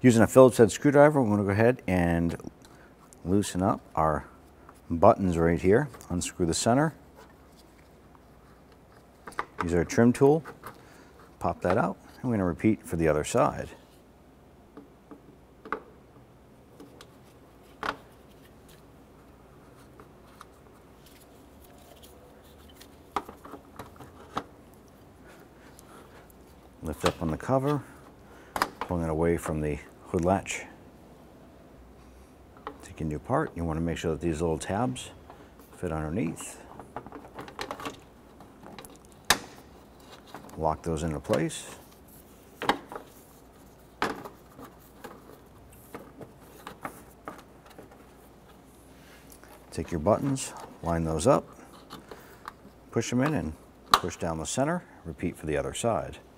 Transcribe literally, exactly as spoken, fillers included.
Using a Phillips head screwdriver, we're going to go ahead and loosen up our buttons right here. Unscrew the center. Use our trim tool, pop that out, and we're going to repeat for the other side. Lift up on the cover, pulling it away from the hood latch. Take a new part. You want to make sure that these little tabs fit underneath. Lock those into place. Take your buttons, line those up, push them in and push down the center. Repeat for the other side.